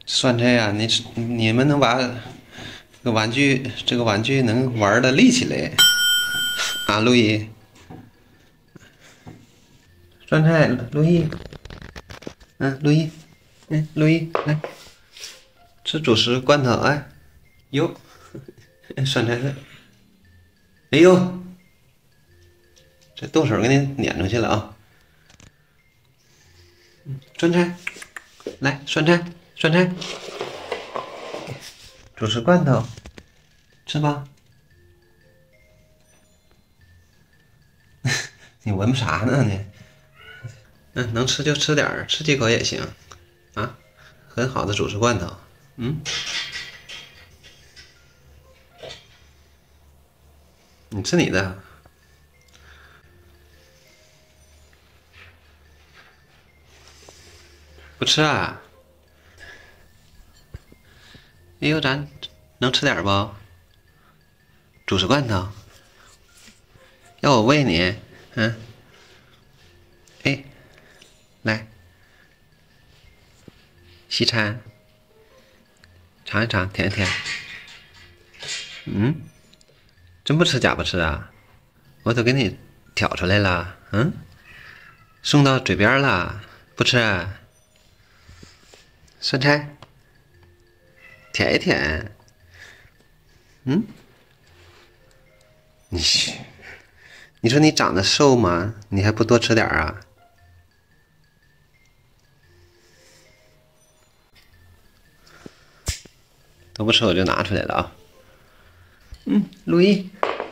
酸菜呀、你们能把这个玩具能玩的立起来啊？路易，酸菜，路易，路易，路易，来吃主食罐头，哎，哟，酸菜是，哎呦，这动手给你撵出去了啊！酸菜，来，酸菜，酸菜，主食罐头，吃吧。你闻啥呢你？能吃就吃点儿，吃几口也行啊。很好的主食罐头，你吃你的，不吃啊？哎呦，咱能吃点不？主食罐头，要我喂你？哎，来，西餐，尝一尝，舔一舔。真不吃假不吃啊？我都给你挑出来了，送到嘴边了，不吃啊？酸菜，舔一舔。你说你长得瘦吗？你还不多吃点啊？都不吃我就拿出来了啊。路易，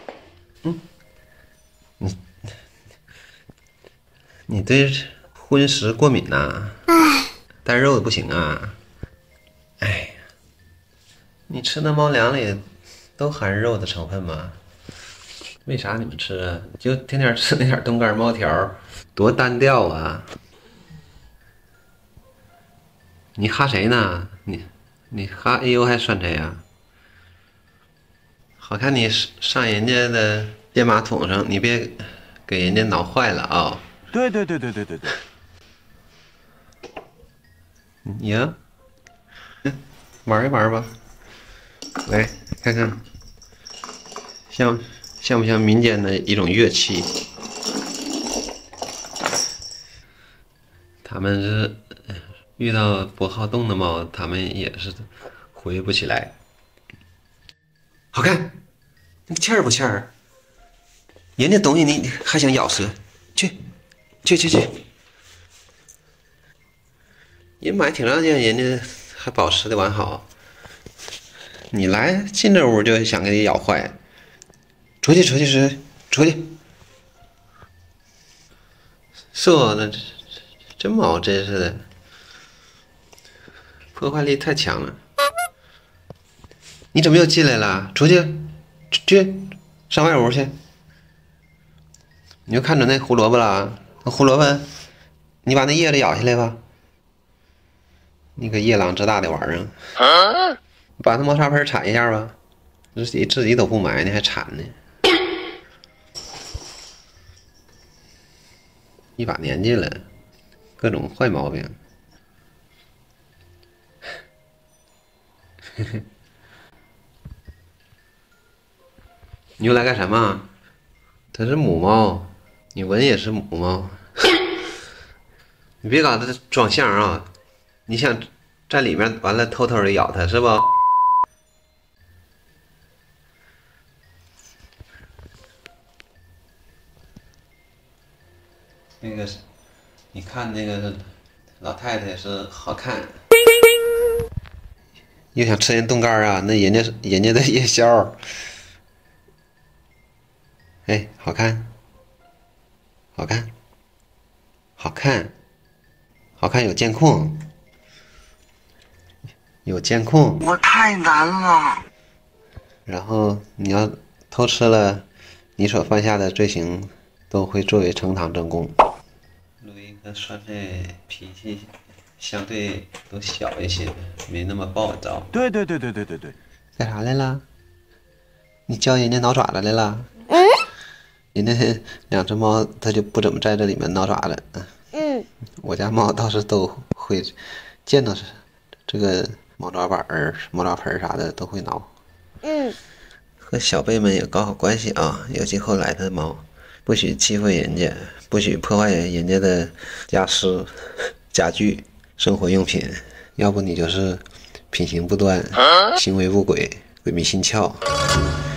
你对荤食过敏呐、单肉的不行啊。哎呀，你吃的猫粮里都含肉的成分吗？为啥你们吃啊？就天天吃那点冻干猫条，多单调啊！你哈谁呢？你哈 AU 还酸菜呀？好看你上人家的电马桶上，你别给人家挠坏了啊！ 对对对对对对对。 你呀，玩一玩吧，来看看，像不像民间的一种乐器？他们是遇到不好动的猫，他们也是回不起来。好看，那个气儿不气儿？人家东西你还想咬舌？去！人买挺长时间，人家还保持的完好。你来进这屋就想给你咬坏，出去！是哦，那这猫真是的，破坏力太强了。你怎么又进来了？出去，上外屋去。你就看准那胡萝卜了？那胡萝卜，你把那叶子咬下来吧。你个夜郎自大的玩意儿，把那猫砂盆铲一下吧。自己都不埋呢，还铲呢。一把年纪了，各种坏毛病。你又来干什么？它是母猫，你闻也是母猫。你别搞这装相啊！你想在里面完了偷偷的咬它是不？那个，你看那个老太太是好看，又想吃人冻干啊？那人家的夜宵，哎，好看，好看，好看，好看，有监控，有监控。 我太难了。 然后你要偷吃了，你所犯下的罪行都会作为呈堂证供。路易和酸菜脾气相对都小一些，没那么暴躁。 对。 干啥来了？你教人家挠爪子来了？人家两只猫它就不怎么在这里面挠爪子。我家猫倒是都会见到这个猫抓板儿、猫抓盆啥的都会挠。和小辈们也搞好关系啊，尤其后来的猫，不许欺负人家，不许破坏人家的家私、家具、生活用品，要不你就是品行不端、行为不轨、鬼迷心窍。